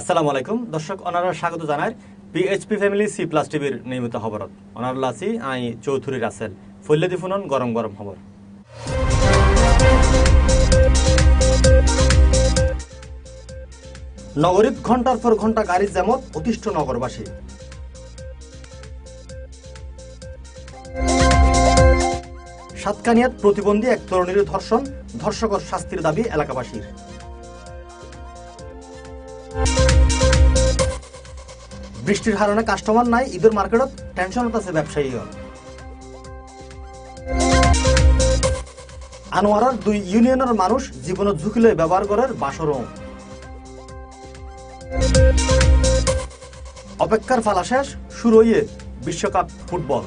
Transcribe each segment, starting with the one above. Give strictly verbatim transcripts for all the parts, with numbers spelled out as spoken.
আসসালামু আলাইকুম দর্শক অনারা স্বাগত জানাই পিএইচপি ফ্যামিলি সি প্লাস টিভির নিয়মিত খবরত অনারলা আছি আই চৌধুরী রাসেল ফল্লেদি ফুনন গরম গরম খবর নগরীত ঘন্টার পর ঘন্টা গাড়ির জ্যামত অতিষ্ঠ নগরবাসী। সাতকানিয়াত প্রতিবন্ধী এক তরুণীর ধর্ষণ, ধর্ষকর শাস্তির দাবি এলাকাবাসীর। বৃষ্টির হারণে কাস্টমার নাই, ঈদের মার্কেটত টেনশনত আছে ব্যবসায়ী। আনোয়ারার দুই ইউনিয়নের মানুষ জীবনের ঝুঁকি লই ব্যবহার করার বাসরং। অপেক্ষার ফালা শেষ, শুরু হইয়ে বিশ্বকাপ ফুটবল।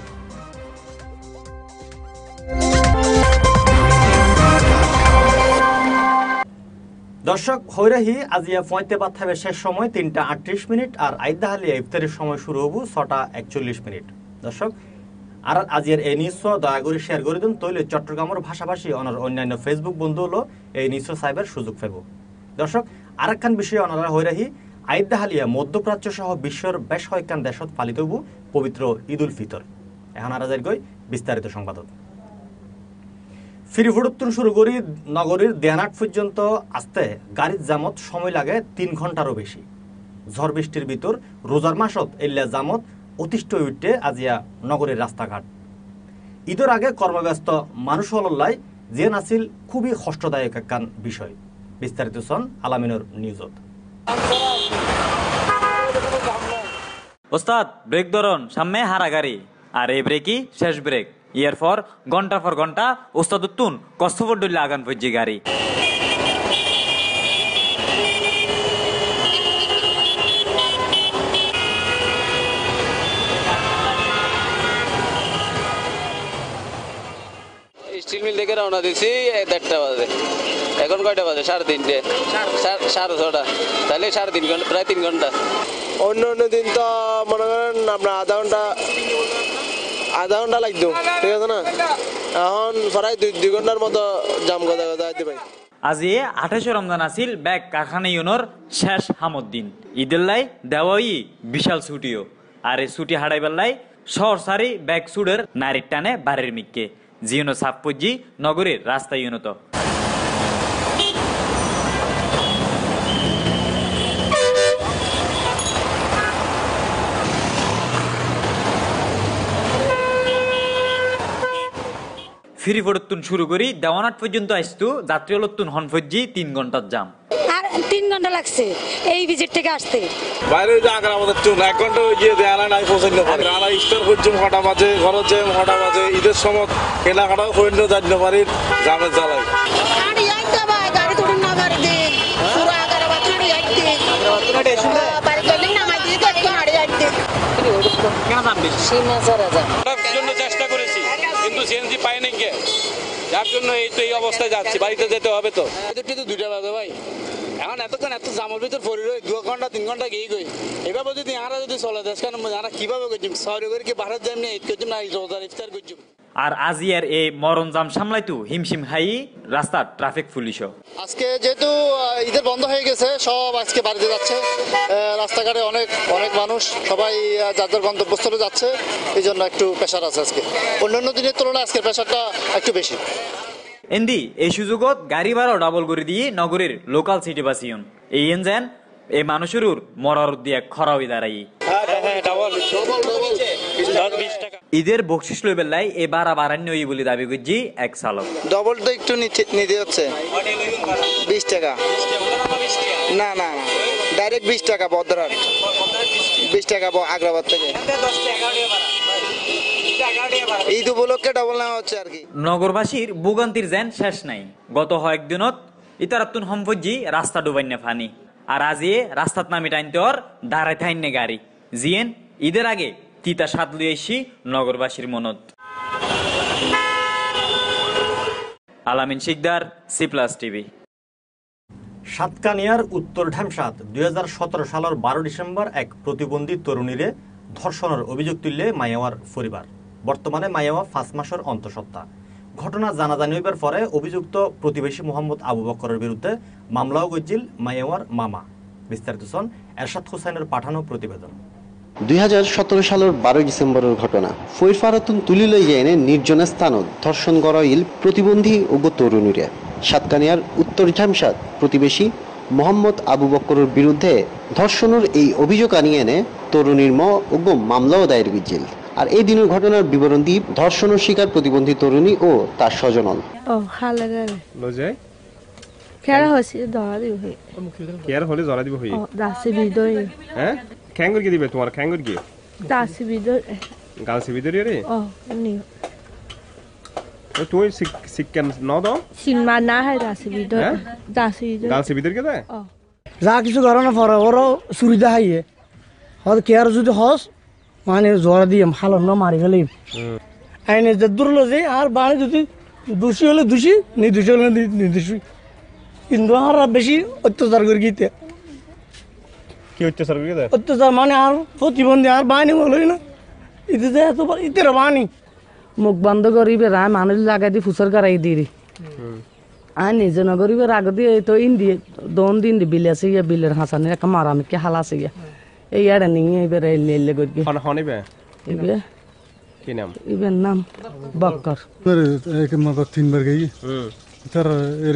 দর্শক হৈরাহি আজিয়া পঁয়তে বাদ থাকবে শেষ সময় তিনটা আটত্রিশ মিনিট আর আইদাহালিয়া ইফতারের সময় শুরু হবো ছটা একচল্লিশ মিনিট। দর্শক আর আজিয়ার এই নিউজ দয়া করে শেয়ার করে দিন, তৈলে চট্টগ্রামের ভাষাভাষী অনার অন্যান্য ফেসবুক বন্ধু হলো এই নিউজ সাইবার সুযোগ পাব। দর্শক আর একখান বিষয়ে অনারা হৈরাহি আইদাহালিয়া মধ্যপ্রাচ্য সহ বিশ্বের বেশ কয়েকখান দেশত পালিত হবো পবিত্র ঈদ উল ফিতর। এখন আর গই বিস্তারিত সংবাদত ফিরিফুড়ুত্তর শুরু করি নগরীর দেয়ানাট পর্যন্ত আসতে গাড়ির জামত সময় লাগে তিন ঘন্টারও বেশি। ঝড় বৃষ্টির ভিতর রোজার মাসত এল্লা জামত অতিষ্ঠ উঠতে আজিয়া নগরীর রাস্তাঘাট। ঈদের আগে কর্মব্যস্ত মানুষ হল্লাই যে নাছিল খুবই কষ্টদায়ক একখান বিষয়। বিস্তারিত সন আলামিনের নিউজত। ওস্তাদ ব্রেক ধরন, সামনে হারা গাড়ি আর এই ব্রেকই শেষ ব্রেক। ইয়ার পর ঘন্টা পর ঘন্টা ওস্তাদ উত্তুন কষ্টপর ডলে আগান পড়ছে গাড়ি। স্টিল মিল থেকে রওনা দিছি দেড়টা বাজে, এখন কয়টা বাজে? সাড়ে তিনটে, সাড়ে ছটা, তাহলে সাড়ে তিন ঘন্টা, প্রায় তিন ঘন্টা। অন্য অন্য দিন তো মনে করেন আপনার আধা ঘন্টা আধা ঘন্টা লাগতো, ঠিক আছে না? এখন প্রায় দুই দুই ঘন্টার মতো জাম গদা গদা দিতে পারি। আজি আঠাশে রমজান আসিল ব্যাগ কারখানা ইউনোর শেষ হামদ দিন। ঈদের লাই দেওয়াই বিশাল ছুটিও, আর এই ছুটি হারাই বেলাই শহর সারি ব্যাগ সুডের নারীর টানে বাড়ির মিককে জিউনো সাপজি নগরীর রাস্তা ইউনত। ফিরি ফটতুন শুরু করি দেওয়ানাট পর্যন্ত আসতো যাত্রী হলতুন হনফজি তিন ঘন্টার জাম। আর তিন ঘন্টা লাগছে এই ভিজিট থেকে আসতে। বাইরে যে আগ্রা আমাদের চুন এক ঘন্টা ওই গিয়ে দেয়ালা নাই পৌঁছাইতে পারে। আড়াই স্টার পর্যন্ত হটা বাজে, ঘরের যে হটা বাজে, ঈদের সময় কেনাকাটাও করিলেও জানতে পারি জামের জ্বালাই। চেষ্টা করেছি কিন্তু সিএনজি পাই নাই, যার জন্য এই তো এই অবস্থায় যাচ্ছি। বাড়িতে যেতে হবে তো। দুইটা বাজে ভাই, এখন এতক্ষণ এত জামের ভিতর পড়ি রই দু ঘন্টা তিন ঘন্টা গিয়ে গই। এভাবে যদি আরা যদি চলে দেশ কেন আরা কিভাবে করছি? সরি করে কি ভারত যাই না ঈদ করছি না রোজার ইফতার করছি। আর আজিয়ার এই মরণ জাম সামলাইতো হিমশিম হাই রাস্তার ট্রাফিক পুলিশও। আজকে যেহেতু ঈদের বন্ধ হয়ে গেছে, সব আজকে বাড়িতে যাচ্ছে। রাস্তাঘাটে অনেক অনেক মানুষ, সবাই যার যার গন্তব্যস্থলে যাচ্ছে, এই জন্য একটু প্রেশার আছে আজকে। অন্যান্য দিনের তুলনায় আজকের প্রেশারটা একটু বেশি। এন্দি এই সুযোগত গাড়ি ভাড়াও ডাবল করে দিয়ে নগরীর লোকাল সিটি বাসিয়ন এই এনজেন এই মানুষের মরার দিয়ে খরাই দাঁড়াই। ঈদের বকশিস লই বেলাই এ বারা বারান্য বলে দাবি করছি এক চালক। ডবল তো একটু নিতে হচ্ছে বিশ টাকা। না না ডাইরেক্ট বিশ টাকা বদরাট, বিশ টাকা আগ্রাবাদ থেকে। ঈদ উপলক্ষে ডবল নেওয়া হচ্ছে আর কি। নগরবাসীর ভোগান্তির যেন শেষ নাই। গত কয়েকদিনত ইতারাতুন সম্পজি রাস্তা ডুবাইনে ফানি, আর আজি রাস্তাত নামি টাইনতে ওর দাঁড়াই থাইনে গাড়ি জিয়েন ঈদের আগে তিতা সাত লুই আইসি নগরবাসীর মনত। Alamin Sikdar, C plus TV. সাতকানিয়ার উত্তর ঢামসাত দুই হাজার সতেরো সালের বারো ডিসেম্বর এক প্রতিবন্ধী তরুণীরে ধর্ষণের অভিযোগ তুললে মায়াওয়ার পরিবার। বর্তমানে মায়াওয়া পাঁচ মাসের অন্তঃসত্ত্বা। ঘটনা জানাজানি হইবার পরে অভিযুক্ত প্রতিবেশী মোহাম্মদ আবু বকরের বিরুদ্ধে মামলাও গজ্জিল মায়াওয়ার মামা। বিস্তারিত শুন এরশাদ হোসেনের পাঠানো প্রতিবেদন। দুই হাজার সতেরো সালের বারোই ডিসেম্বরের ঘটনা। ফৈরফারাতুন তুলি লইয়া এনে নির্জন স্থানত ধর্ষণ গড়াইল প্রতিবন্ধী উগ তরুণীরে। সাতকানিয়ার উত্তর ঝামসাদ প্রতিবেশী মোহাম্মদ আবু বক্করের বিরুদ্ধে ধর্ষণের এই অভিযোগ আনিয়ে এনে তরুণীর ম উগ মামলাও দায়ের বিজিল। আর এই দিনের ঘটনার বিবরণ দিয়ে ধর্ষণের শিকার প্রতিবন্ধী তরুণী ও তার স্বজনল। ও খালে গেলে লজে কেয়ার হইছে ধরা দিব হই কেয়ার হলে ধরা দিব হই ও দাসি বিদই হ্যাঁ খ্যাঙ্গুর কি দিবে তোমার খ্যাঙ্গুর কি দাসি বিদই গালসি ভিতরে রে ও নি তো তুই শিক্ষা ন দাও সিনমা না হয় দাসি বিদই দাসি বিদই গালসি ভিতরে কে দেয় ও যা কিছু কারণে পরে ওরও সুবিধা হাইয়ে হয়তো কেয়ার যদি হস মানে জোর দিয়ে ভালো না মারি ফেলি আইনে যে দূরলো যে আর বাণী যদি দোষী হলে দোষী নির্দোষী হলে নির্দোষী কিন্তু আর বেশি অত্যাচার করে গিয়ে কি অত্যাচার করে দেয় অত্যাচার মানে আর প্রতিবন্ধী আর বাণী বলোই না ইতে যে এত ইতের বাণী মুখ বন্ধ করিবে রায় মানুষ লাগাই দি ফুসর করাই দিরি আর নিজে নগরিবে রাগ দিয়ে তো ইন্দি দোন দিন দি বিল আছে ইয়া বিলের হাসানে একটা মারামিকে হালা আছে ইয়া এই আড়ে নিয়ে এবার এলে এলে করি হন হনিবে ইবে কি নাম ইবের নাম বক্কর এক মত তিনবার গই তার এর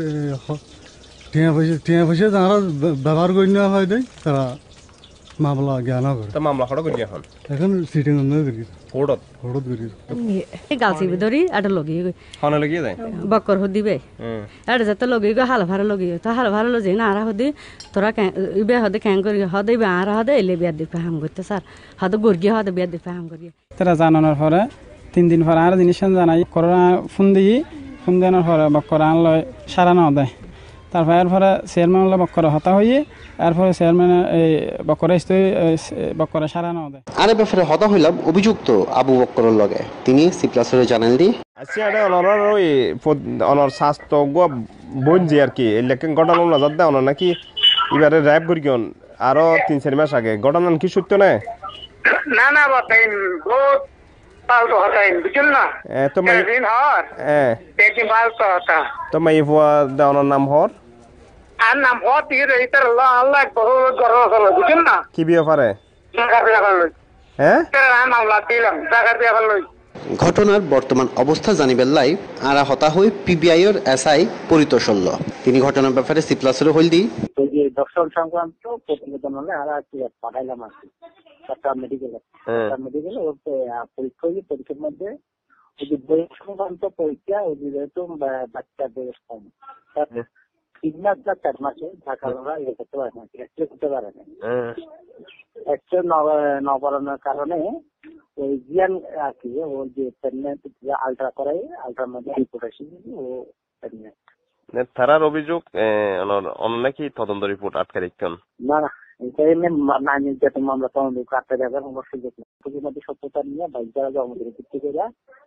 টিয়া পয়সা টিয়া পয়সা তারা ব্যবহার করি না হয় দেয় তারা মামলা জ্ঞান করে তা মামলা হড় করি এখন এখন সিটিং অন্য করি কোড়ত হড়ত করি এই গালসি বিদরি আটা লগি হন লগি দেয় বক্কর হদিবে আটা যত লগি গো হাল ভার লগি তো হাল ভার লজি না আরা হদি তোরা ইবে হদে ক্যাং করি হদে বে আরা হদে এলে বিয়া দি ফাহাম করতে স্যার হদে গর্গি হদে বিয়া দি ফাহাম করি তারা জানানোর পরে তিন দিন পরে আর জিনিস জানাই করোনা ফোন দিই ফোন দেওয়ার পরে বক্কর আনলো সারা না দেয় তারপর এরপরে চেয়ারম্যান হলে বক্কর হতা হইয়ে এরপরে চেয়ারম্যান এই বক্কর আসতে বক্কর সারা না দেয়। আরে ব্যাপারে হতা হইলাম অভিযুক্ত আবু বক্করের লগে। তিনি সিপ্লাসরে জানাল দি আচ্ছা এটা অনর ওই অনর স্বাস্থ্য গো বইন যে আর কি এই লেখেন ঘটনা নজর দেয় অনর নাকি এবারে র্যাপ করি কেন আরো তিন চার মাস আগে ঘটনা কি সত্য না না না বাতাই বহুত পালতো হতাই বুঝল না তো মাই দিন হর হ্যাঁ পেটি পালতো হতা তো মাই ফুয়া দেওয়ার নাম হর আর নাম হর দিয়ে ইতার আল্লাহ আল্লাহ বহুত গরম হলো বুঝল না কি বিয়ে পারে টাকা বিয়া করলো হ্যাঁ তার মামলা দিলাম টাকা বিয়া করলো। ঘটনার বর্তমান অবস্থা জানিবেন লাই আরা হতা হই পিবিআইয়ের এসআই পরিতোষল্য। তিনি ঘটনার ব্যাপারে সিপ্লাসরে হইল দি যে দর্শন সংক্রান্ত প্রতিবেদন হলে আর কি পাঠাইলাম আর কি একটা মেডিকেলে মেডিকেলে ওর পরীক্ষা হয়েছে পরীক্ষার মধ্যে ওই যে বয়স সংক্রান্ত পরীক্ষা ওই যেহেতু বাচ্চা বয়স কম তিন মাস বা চার মাসে ঢাকা ওরা ইয়ে করতে পারে না এক্সরে করতে পারে না এক্সরে নবারণের কারণে ওই জিয়ান আর কি ওর যে প্রেগনেন্ট আলট্রা করাই আলট্রার মধ্যে রিপোর্ট আসে ও প্রেগনেন্ট থানার অভিযোগ অন্য নাকি তদন্ত রিপোর্ট আটকে রেখেন না না এটা এমনি না নির্যাতন মামলা তদন্ত আটকে দেখার কোনো সুযোগ নেই খুবই মধ্যে সত্যতা নিয়ে বাইক যারা জমা ভিত্তি করে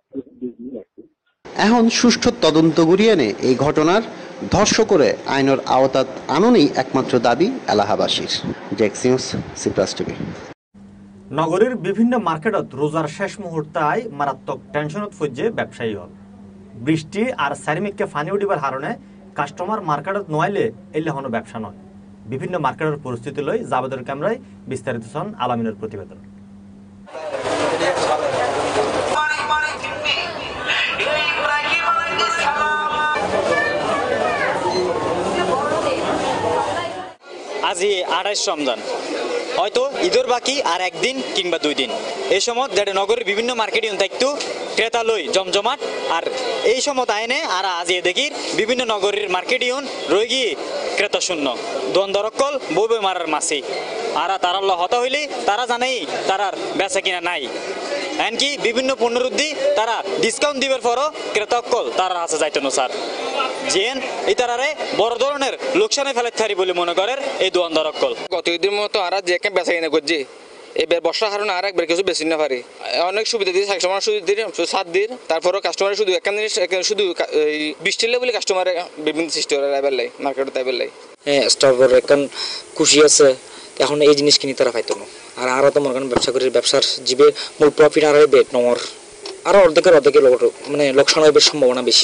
এখন সুষ্ঠু তদন্ত করিয়ে এনে এই ঘটনার ধর্ষ করে আইনের আওতাত আননই একমাত্র দাবি এলাহাবাসীর। জেক্সিউস সিপ্লাস টিভি। নগরীর বিভিন্ন মার্কেটত রোজার শেষ মুহূর্তায় মারাত্মক টেনশনত ফজ্জে ব্যবসায়ী হল। বৃষ্টি আর সারিমিককে ফানি উঠিবার কারণে কাস্টমার মার্কেটত নয়াইলে এলে হনো ব্যবসা নয়। বিভিন্ন মার্কেটের পরিস্থিতি লই জাবেদের ক্যামেরায় বিস্তারিত হন আলামিনের প্রতিবেদন। আজি আঠাইশ রমজান হয়তো ঈদের বাকি আর একদিন কিংবা দুই দিন এই সময় যেটা নগরের বিভিন্ন মার্কেট ইউন থাকতো ক্রেতা লই জমজমাট আর এই সময় আইনে আর আজি দেখি বিভিন্ন নগরীর মার্কেট ইউন রয়ে গিয়ে ক্রেতা শূন্য দ্বন্দ্বরক্কল বই বই মারার মাসি আর তারা হতা হইলে তারা জানেই তারার বেচা কিনা নাই এমনকি বিভিন্ন পণ্যরুদ্ধি তারা ডিসকাউন্ট দিবার পরও ক্রেতাক্কল তারা আছে যাইতো না স্যার জেন এই তারারে বড় ধরনের লোকসানে ফেলে থারি বলে মনে করেন এই দোয়ানদারক্কল গত ঈদের মতো আর যে কেন বেচা কিনা করছি এবার বর্ষার কারণে আর একবার কিছু বেশি না পারি অনেক সুবিধা দিয়ে কাস্টমার শুধু দিয়ে সাত দিন তারপরও কাস্টমার শুধু এক জিনিস শুধু বৃষ্টি বলে কাস্টমার বিভিন্ন সৃষ্টি করে রাইবার লাই মার্কেটে তাইবার লাই হ্যাঁ স্টক এখন খুশি আছে এখন এই জিনিস কিনি তারা পাইতো না আর আরো তো মনে করেন ব্যবসা করি ব্যবসার জীবে মূল প্রফিট আর হবে নমর আরো অর্ধেকের অর্ধেকের মানে লোকসান হইবার সম্ভাবনা বেশি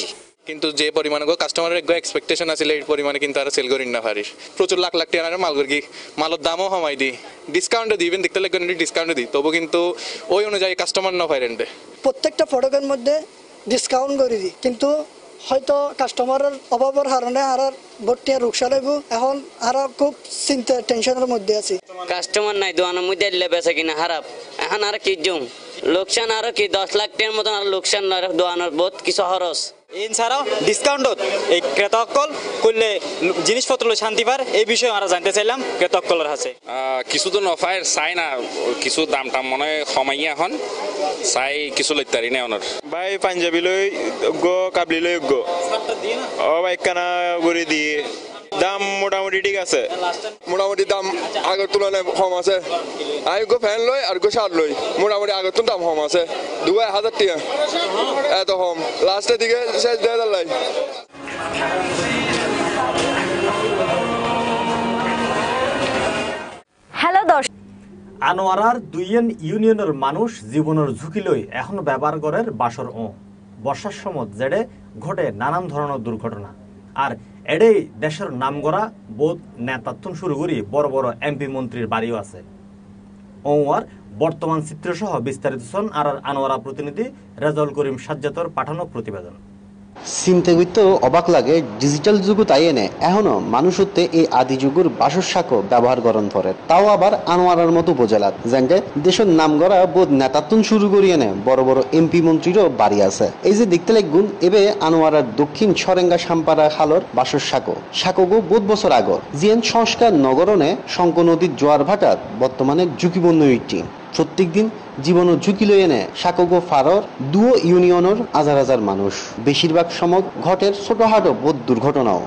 কিন্তু যে পরিমাণে কাস্টমারের এক্সপেকটেশন আছিল এই পরিমাণে কিন্তু আর সেল করি না পারিস প্রচুর লাখ লাখ টাকার মাল করি মালের দামও কমাই দিই ডিসকাউন্টে দিই ইভেন দেখতে লাগবে ডিসকাউন্টে দিই তবু কিন্তু ওই অনুযায়ী কাস্টমার না পাই রেন্টে প্রত্যেকটা প্রোডাক্টের মধ্যে ডিসকাউন্ট করে দিই কিন্তু হয়তো কাস্টমারের অভাবের কারণে আর ভর্তি রুকসা লাগবো এখন আর খুব চিন্তা টেনশনের মধ্যে আছি কাস্টমার নাই দোকানের মধ্যে এলে বেচা কিনা খারাপ এখন আর কি জুম লোকসান আরো কি দশ লাখ টাকার মতন আর লোকসান দোকানের বহুত কিছু খরচ এছাড়াও ডিসকাউন্টত এই ক্রেতাকল করলে জিনিসপত্র শান্তি পার এই বিষয়ে আমরা জানতে চাইলাম ক্রেতাকলের কাছে কিছু তো নফায় চাই না কিছু দাম টাম মনে কমাই এখন চাই কিছু লইতারি না ওনার ভাই পাঞ্জাবি লই গো কাবলি লই গো ও ভাই কানা করে দিয়ে দাম মোটামুটি ঠিক আছে মোটামুটি দাম আগের তুলনায় কম আছে আমি গো ফ্যান লই আর গো শার্ট লই মোটামুটি আগের তো দাম কম আছে দু হাজার টাকা এত কম লাস্টের দিকে শেষ দেড় হাজার লাই হ্যালো দর্শক আনোয়ারার দুইয়েন ইউনিয়নের মানুষ জীবনের ঝুঁকি লই এখনো ব্যবহার করে বাসর ও বর্ষার সময় জেডে ঘটে নানান ধরনের দুর্ঘটনা আর এডেই দেশের নামগড়া বোধ নেতাত্বন শুরু করি বড় বড় এমপি মন্ত্রীর বাড়িও আছে ওয়ার বর্তমান চিত্রসহ বিস্তারিত শোন আর আনোয়ারা প্রতিনিধি রেজাউল করিম সাজ্জাতর পাঠানো প্রতিবেদন চিন্তা করতে অবাক লাগে ডিজিটাল যুগ তাই এনে এখনো মানুষ হতে এই আদি যুগের বাসর শাক ব্যবহার করন করে তাও আবার আনোয়ারার মতো উপজেলাত যেনকে দেশের নাম গড়া বোধ নেতাত্বন শুরু করি এনে বড় বড় এমপি মন্ত্রীরও বাড়ি আছে এই যে দেখতে লাগুন এবে আনোয়ারার দক্ষিণ সরেঙ্গা সাম্পারা খালর বাসর শাক শাকগো বোধ বছর আগর জিএন সংস্কার নগরণে শঙ্ক নদীর জোয়ার ভাটাত বর্তমানে ঝুঁকিপূর্ণ ইটি প্রত্যেক দিন জীবন ঝুঁকি লই এনে শাকগো ফারর দুও ইউনিয়নের হাজার হাজার মানুষ বেশিরভাগ সময় ঘটের ছোটখাটো বোধ দুর্ঘটনাও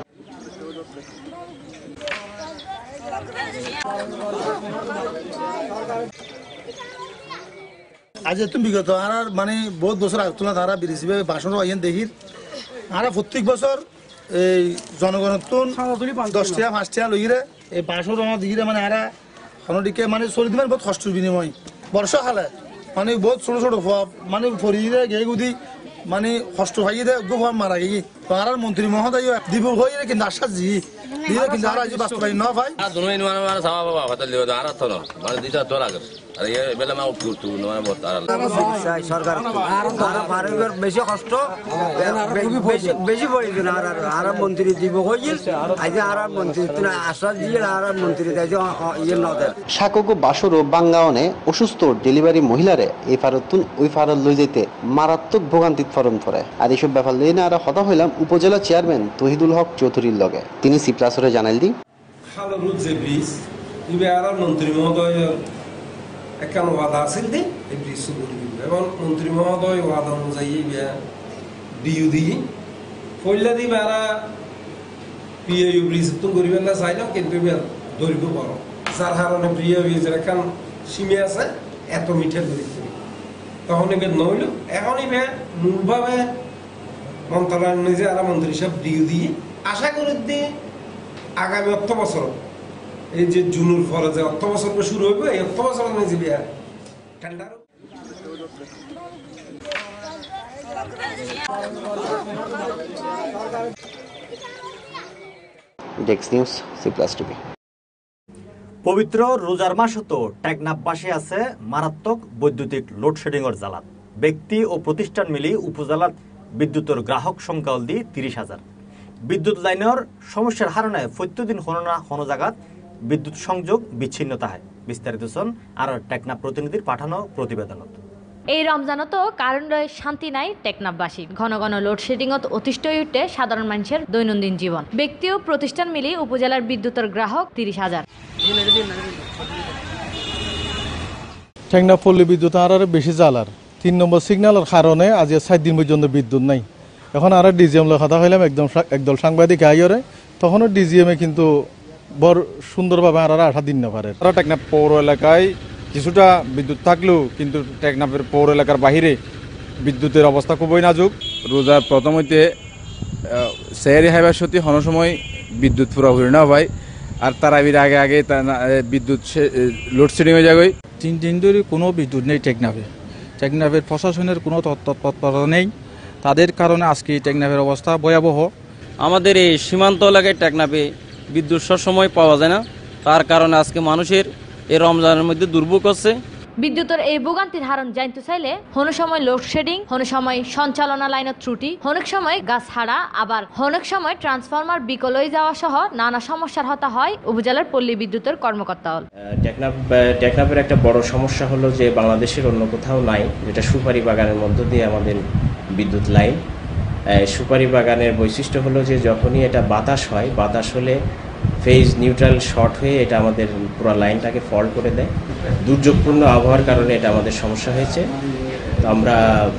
আজ তুমি বিগত আর মানে বহুত বছর আগে তোলা তারা বিদেশি বাসন আইন দেখির আর প্রত্যেক বছর এই জনগণের দশটা পাঁচটা লইরে এই বাসন দিকে মানে আর দিকে মানে চলি দিবেন বহুত কষ্ট বিনিময় বর্ষাকালে মানে বহুত ছোট ছোট মানে ফরিয়ে গে গুদি মানে কষ্ট খাইয়ে দেয় গো মারা গিয়ে তো আর মন্ত্রী মহোদয় দিব হয়ে কিন্তু আশ্বাস জি দিয়ে কিন্তু আর আজ বাস্তবায়ন না ভাই আর দুনো ইনওয়ান মানে সামা বাবা কথা লিও আর তো না মানে দিটা তো লাগে আর এই বেলা মা উঠু তো না বহুত আর সরকার আর ফারুকের বেশি কষ্ট বেশি বেশি পড়িছে না আর আর মন্ত্রী দিব হইল আজ আর মন্ত্রী তুই আশ্বাস দিয়ে আর মন্ত্রী দেয় ইয়ে না দেয় শাকগো বাসর বাঙ্গাওনে অসুস্থ ডেলিভারি মহিলারে এই ফারতুন ওই ফারত লই যেতে মারাত্মক ভোগান্তিত ফরম করে আর এইসব ব্যাপার লই না আর হতা হইলাম উপজেলা চেয়ারম্যান তহিদুল হক চৌধুরীর লগে তিনি সিপ্লাসরে জানাইল দি খালরুদ যে ব্রিজ ইবে আর মন্ত্রী মহোদয় একখান ওয়াদা আছিল দি এই ব্রিজ শুরু করবে এবং মন্ত্রী মহোদয় ওয়াদা অনুযায়ী ডিইউ দিয়ে কইলা দি বেড়া পিএইউ ব্রিজ তো করিবে না চাইলাম কিন্তু এবার ধরিব পারো যার কারণে পিএইউ ব্রিজের একখান সীমা আছে এত মিটার ধরি তখন এবার নইল এখন এবার মূলভাবে মন্ত্রণালয় নিজে আর মন্ত্রী সাহেব ডিইউ দিয়ে আশা করি দিয়ে আগামী অর্থ বছর এই যে জুনুর ফলে যে অর্থ বছর শুরু হইবে এই অর্থ বছর নিজে বিয়া ঠান্ডা ডেক্স নিউজ সি প্লাস টিভি পবিত্র রোজার মাসতো টেকনাফবাসী আছে মারাত্মক বৈদ্যুতিক লোডশেডিং এর জ্বালাত ব্যক্তি ও প্রতিষ্ঠান মিলি উপজেলাত বিদ্যুতের গ্রাহক সংখ্যা দি তিরিশ হাজার বিদ্যুৎ লাইনের সমস্যার কারণে প্রত্যেকদিন কোনো না কোনো জায়গাত বিদ্যুৎ সংযোগ বিচ্ছিন্নতা হয় বিস্তারিত শোন আর টেকনাফ প্রতিনিধির পাঠানো প্রতিবেদনত এই রমজানত কারণ রয়ে শান্তি নাই টেকনাফবাসী ঘন ঘন লোডশেডিংত অতিষ্ঠ উঠে সাধারণ মানুষের দৈনন্দিন জীবন ব্যক্তি ও প্রতিষ্ঠান মিলি উপজেলার বিদ্যুতের গ্রাহক তিরিশ হাজার টেকনাফ পল্লী বিদ্যুৎ আর বেশি জ্বালার তিন নম্বর সিগন্যালের কারণে আজ সাত দিন পর্যন্ত বিদ্যুৎ নাই এখন আর ডিজিএম কথা হইলাম একদম একদল সাংবাদিক আইরে তখনও ডিজিএমে কিন্তু বড় সুন্দরভাবে আর আঠা দিন না পারে টেকনাফ পৌর এলাকায় কিছুটা বিদ্যুৎ থাকলেও কিন্তু টেকনাফের পৌর এলাকার বাহিরে বিদ্যুতের অবস্থা খুবই নাজুক রোজার প্রথম হইতে সেহারি হাইবার সত্যি কোনো সময় বিদ্যুৎ পুরা হয়ে না ভাই আর তার আগে আগে বিদ্যুৎ লোডশেডিং হয়ে যাবে তিন দিন ধরে কোনো বিদ্যুৎ নেই টেকনাফে টেকনাফের প্রশাসনের কোনো তৎপরতা নেই তাদের কারণে আজকে টেকনাফের অবস্থা ভয়াবহ। আমাদের এই সীমান্ত এলাকায় টেকনাফে বিদ্যুৎ সবসময় পাওয়া যায় না, তার কারণে আজকে মানুষের এই রমজানের মধ্যে দুর্ভোগ হচ্ছে। বিদ্যুতের এই ভোগান্তির হারণ জানতে চাইলে কোনো সময় লোডশেডিং, কোনো সময় সঞ্চালনা লাইনের ত্রুটি, অনেক সময় গাছ হারা, আবার অনেক সময় ট্রান্সফরমার বিকল হয়ে যাওয়া সহ নানা সমস্যার হতা হয় উপজেলার পল্লী বিদ্যুতের কর্মকর্তা। টেকনাফ টেকনাফের একটা বড় সমস্যা হলো যে বাংলাদেশের অন্য কোথাও নাই, যেটা সুপারি বাগানের মধ্য দিয়ে আমাদের বিদ্যুৎ লাইন। সুপারি বাগানের বৈশিষ্ট্য হলো যে যখনই এটা বাতাস হয়, বাতাস হলে ফেজ নিউট্রাল শর্ট হয়ে এটা আমাদের পুরো লাইনটাকে ফল্ট করে দেয়। দুর্যোগপূর্ণ আবহাওয়ার কারণে এটা আমাদের সমস্যা হয়েছে। তো আমরা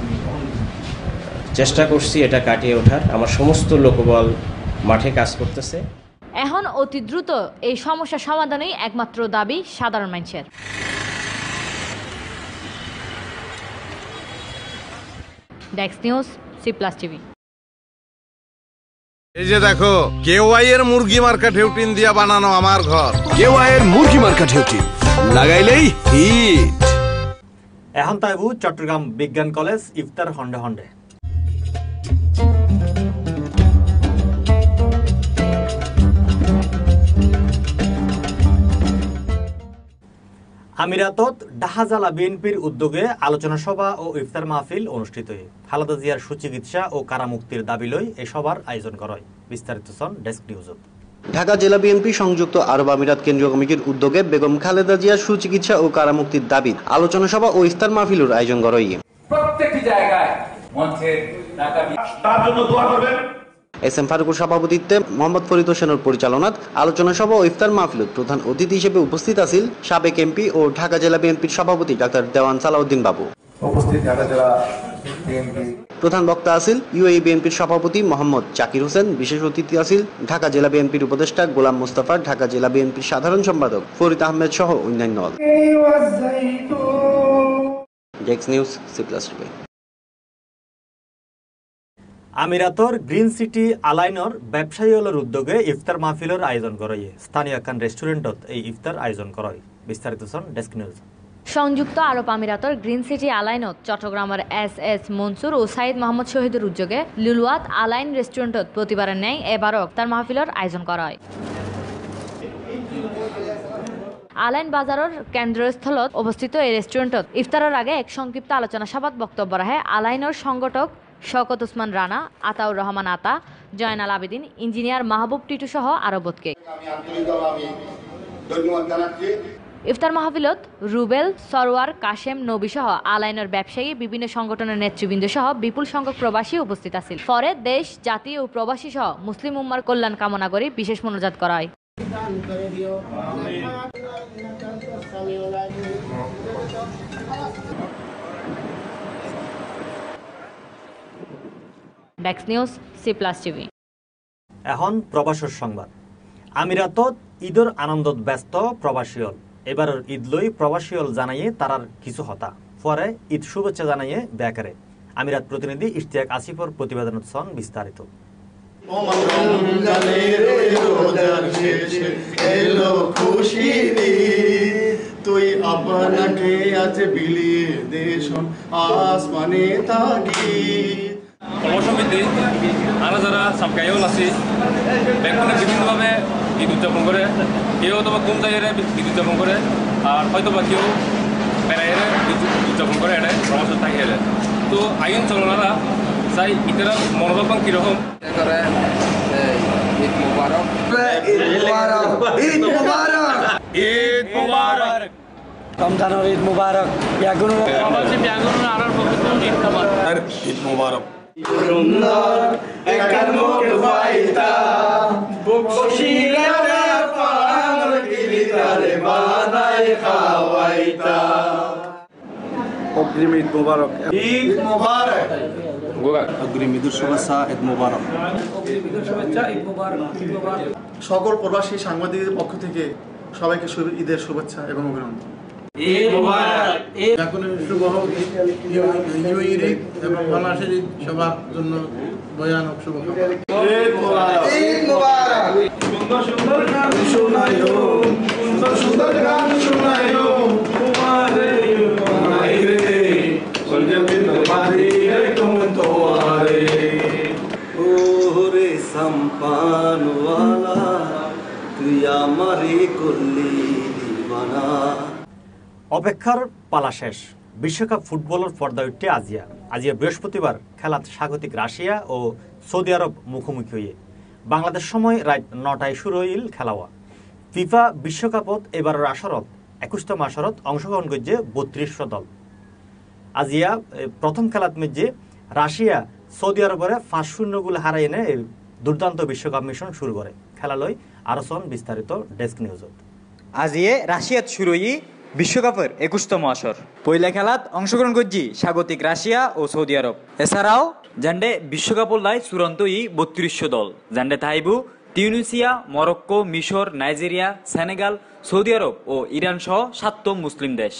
চেষ্টা করছি এটা কাটিয়ে ওঠার। আমার সমস্ত লোকবল মাঠে কাজ করতেছে। এখন অতি দ্রুত এই সমস্যা সমাধানই একমাত্র দাবি সাধারণ মানুষের। Desk news, C plus TV. এই যে দেখো, কেওয়াই এর মুরগি মার্কা ঢেউটিন দিয়া বানানো আমার ঘর। কেওয়াই এর মুরগি মার্কা ঢেউটিন লাগাইলেই হিট। এখন তাইবু চট্টগ্রাম বিজ্ঞান কলেজ ইফতার হন্ডে হন্ডে। আমিরাতত ডাহাজালা বিএনপির উদ্যোগে আলোচনা সভা ও ইফতার মাহফিল অনুষ্ঠিত হয়। খালেদা জিয়ার সুচিকিৎসা ও কারামুক্তির দাবি লই এই সভার আয়োজন করা হয়। বিস্তারিত সন ডেস্ক নিউজত। ঢাকা জেলা বিএনপি সংযুক্ত আরব আমিরাত কেন্দ্রীয় কমিটির উদ্যোগে বেগম খালেদা জিয়ার সুচিকিৎসা ও কারামুক্তির দাবি আলোচনা সভা ও ইফতার মাহফিলের আয়োজন করা হয়। প্রত্যেকটি জায়গায় মঞ্চে ঢাকা তার জন্য দোয়া করবেন। এস এম ফারুকুর সভাপতিত্বে মোহাম্মদ ফরিদ হোসেনের পরিচালনাত আলোচনা সভা ও ইফতার মাহফিলত প্রধান অতিথি হিসেবে উপস্থিত আছেন সাবেক এমপি ও ঢাকা জেলা বিএনপির সভাপতি ডাক্তার দেওয়ান সালাউদ্দিন বাবু। উপস্থিত ঢাকা জেলা বিএনপি প্রধান বক্তা আছেন ইউএই বিএনপির সভাপতি মোহাম্মদ জাকির হোসেন। বিশেষ অতিথি আছেন ঢাকা জেলা বিএনপির উপদেষ্টা গোলাম মোস্তফা, ঢাকা জেলা বিএনপির সাধারণ সম্পাদক ফরিদ আহমেদ সহ অন্যান্য। Desk news, C plus TV. আমিরাতর গ্রিন সিটি আলাইনর ব্যবসায়ীদের উদ্যোগে ইফতার মাহফিলের আয়োজন করা হয়। স্থানীয় একখান রেস্টুরেন্টত এই ইফতার আয়োজন করা হয়। বিস্তারিত সন ডেস্ক নিউজ। সংযুক্ত আরব আমিরাতর গ্রিন সিটি আলাইনত চট্টগ্রামের এস এস মনসুর ও সাইদ মোহাম্মদ শহীদের উদ্যোগে লুলুয়াত আলাইন রেস্টুরেন্টত প্রতিবারের ন্যায় এবারও ইফতার মাহফিলের আয়োজন করা হয়। আলাইন বাজারের কেন্দ্রস্থলত অবস্থিত এই রেস্টুরেন্টত ইফতারের আগে এক সংক্ষিপ্ত আলোচনা সভাত বক্তব্য রাখে আলাইনের সংগঠক শওকত উসমান রানা, আতাউর রহমান আতা, জয়নাল আবেদিন, ইঞ্জিনিয়ার মাহবুব টিটু সহ আরো বোধকে। ইফতার মাহফিলত রুবেল, সরওয়ার, কাশেম, নবী সহ আলাইনের ব্যবসায়ী, বিভিন্ন সংগঠনের নেতৃবৃন্দ সহ বিপুল সংখ্যক প্রবাসী উপস্থিত আছেন। পরে দেশ, জাতি ও প্রবাসী সহ মুসলিম উম্মার কল্যাণ কামনা করে বিশেষ মোনাজাত করা হয়। Desk news, C plus TV. এখন প্রবাসের সংবাদ। আমিরাতত ঈদের আনন্দত ব্যস্ত প্রবাসীল। এবারের ঈদ লই প্রবাসীল জানাইয়ে তারার কিছু হতা পরে ঈদ শুভেচ্ছা জানাইয়ে ব্যাকারে। আমিরাত প্রতিনিধি ইশতিয়াক আসিফর প্রতিবেদন সন বিস্তারিত। তুই আপনাকে আজ বিলিয়ে দেশন আসমানে তাগি কর্মসমিতি আরো যারা সাবকাইও আছে ব্যাংকনে বিভিন্নভাবে ঈদ উদযাপন করে, কেউ অথবা কোন জায়গায় ঈদ উদযাপন করে, আর হয়তো বা কেউ বেড়াইয়ে ঈদ উদযাপন করে এটা প্রবাসে থাকি এলে। তো আইন চলনারা চাই ঈদের মনোভাব কীরকম ঈদ মুবারক ঈদ মুবারক ঈদ মুবারক রমজানের ঈদ মুবারক ব্যাগুন প্রবাসী ব্যাগুন আরার পবিত্র ঈদ মুবারক ঈদ মুবারক সুন্দর একার মুখ বাইতা বকশিরা পার গিরিতারে বানাই খাওয়াইতা। অগ্রিম ঈদ মুবারক ঈদ মুবারক অগ্রিম ঈদের শুভেচ্ছা ঈদ মুবারক সকল প্রবাসী সাংবাদিকদের পক্ষ থেকে সবাইকে ঈদের শুভেচ্ছা এবং অভিনন্দন। ঈদ মুবারক শুভ হোক ঈদ এবং বাংলাদেশের ঈদ সবার জন্য ভয়ানক শুভকামনা। ঈদ মুবারক ঈদ মুবারক সুন্দর সুন্দর গান শোনায়ো সুন্দর সুন্দর গান শোনায়ো তোমারে তোমারে বলজে বিন মারি রে তুম তোয়ারে সম্পানওয়ালা তুই আমারে করলি দিবানা। অপেক্ষার পালা শেষ। বিশ্বকাপ ফুটবলের পর্দা উঠে আজিয়া আজিয়া বৃহস্পতিবার খেলাত স্বাগতিক রাশিয়া ও সৌদি আরব মুখোমুখি হয়ে বাংলাদেশ সময় রাত নটায় শুরু হইল খেলাওয়া। ফিফা বিশ্বকাপত এবারের আসরত একুশতম আসরত অংশগ্রহণ করছে বত্রিশশো দল। আজিয়া প্রথম খেলাত মেজে রাশিয়া সৌদি আরবের পাঁচ শূন্য গোল হারাই এনে দুর্দান্ত বিশ্বকাপ মিশন শুরু করে। খেলা লই আরসন বিস্তারিত ডেস্ক নিউজত। আজিয়ে রাশিয়াত শুরুই বিশ্বকাপের একুশতম আসর। পয়লা খেলাত অংশগ্রহণ করছি স্বাগতিক রাশিয়া ও সৌদি আরব। এছাড়াও জান্ডে বিশ্বকাপ লাই চূড়ান্ত ই বত্রিশশো দল। জান্ডে থাইবু তিউনিসিয়া, মরক্কো, মিশর, নাইজেরিয়া, সেনেগাল, সৌদি আরব ও ইরান সহ সাতটো মুসলিম দেশ।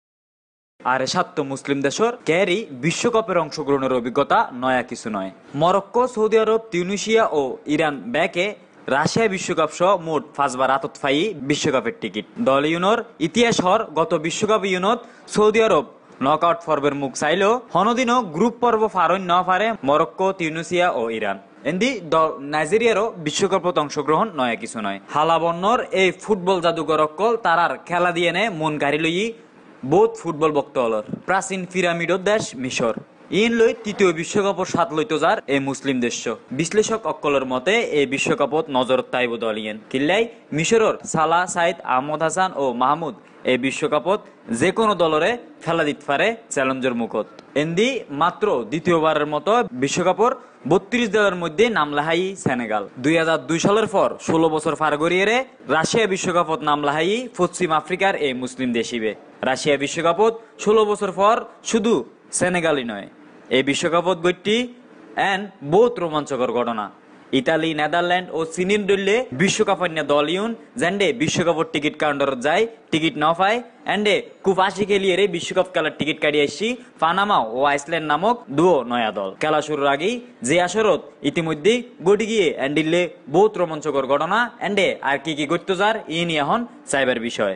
আর সাতটো মুসলিম দেশের ক্যারি বিশ্বকাপের অংশগ্রহণের অভিজ্ঞতা নয়া কিছু নয়। মরক্কো, সৌদি আরব, তিউনিসিয়া ও ইরান ব্যাকে রাশিয়া বিশ্বকাপ সহ মোট পাঁচবার আতত ফাই বিশ্বকাপের টিকিট। দল ইউনোর ইতিহাস হর গত বিশ্বকাপ ইউনত সৌদি আরব নক আউট পর্বের মুখ চাইলেও হনদিনও গ্রুপ পর্ব ফারণ ন পারে মরক্কো, তিউনিসিয়া ও ইরান। এন্দি নাইজেরিয়ারও বিশ্বকাপত অংশগ্রহণ নয়া কিছু নয়। হালাবন্নর এই ফুটবল জাদুঘর অকল তারার খেলা দিয়ে নে মন গাড়ি লই বোধ ফুটবল বক্ত হলর প্রাচীন পিরামিডর দেশ মিশর। ইন লই তৃতীয় বিশ্বকাপর সাত লইত যার এই মুসলিম দেশ। বিশ্লেষক অক্কলের মতে এই বিশ্বকাপত নজর তাইব দলিয়েন কিল্লাই মিশরর সালা, সাইদ, আহমদ হাসান ও মাহমুদ এই বিশ্বকাপত যে কোনো দলরে খেলা দিতে পারে চ্যালেঞ্জের মুখত। এন্দি মাত্র দ্বিতীয়বারের মতো বিশ্বকাপর বত্রিশ দলের মধ্যে নাম লাহাই সেনেগাল। দুই হাজার দুই সালের পর ষোলো বছর পার গড়িয়ে রাশিয়া বিশ্বকাপত নাম লাহাই পশ্চিম আফ্রিকার এই মুসলিম দেশিবে। রাশিয়া বিশ্বকাপত ষোলো বছর পর শুধু সেনেগালই নয়, এই বিশ্বকাপত গইটি এন বহুত রোমাঞ্চকর ঘটনা। ইতালি, নেদারল্যান্ড ও চীনের দলে বিশ্বকাপান্য দল ইউন জেন্ডে বিশ্বকাপের টিকিট কাউন্টারত যায়, টিকিট ন পায় এন্ডে খুব আশি খেলিয়ে বিশ্বকাপ খেলার টিকিট কাটিয়ে আসছি পানামা ও আইসল্যান্ড নামক দুও নয়া দল। খেলা শুরুর আগেই যে আসরত ইতিমধ্যেই গড়ি গিয়ে এন্ডিলে বহুত রোমাঞ্চকর ঘটনা এন্ডে আর কি কি করতে যার ই নিয়ে এখন সাইবার বিষয়।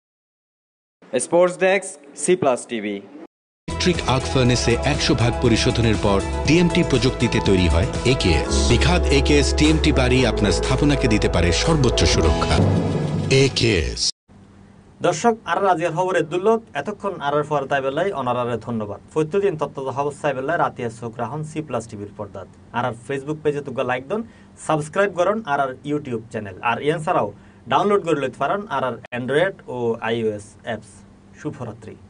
Sports desk, C plus TV. Electric arc ফার্নেসে একশো ভাগ পরিশোধনের পর টিএমটি প্রযুক্তিতে তৈরি হয় একেএস। বিখাত একেএস টিএমটি বাড়ি আপনার স্থাপনাকে দিতে পারে সর্বোচ্চ সুরক্ষা। একেএস। দর্শক আর রাজিয়ার খবরের দুল্লত এতক্ষণ আর ফর তাইবেলাই অনারারে ধন্যবাদ। প্রতিদিন তত্ত্ব খবর চাইবেলাই রাতিয়া চোখ রাখুন সি প্লাস টিভির পর্দাত। আর ফেসবুক পেজে তুগা লাইক দন, সাবস্ক্রাইব করুন আর ইউটিউব চ্যানেল। আর এন ছাড়াও ডাউনলোড করে লইতে পারেন আর অ্যান্ড্রয়েড ও আইওএস অ্যাপস। শুভরাত্রি।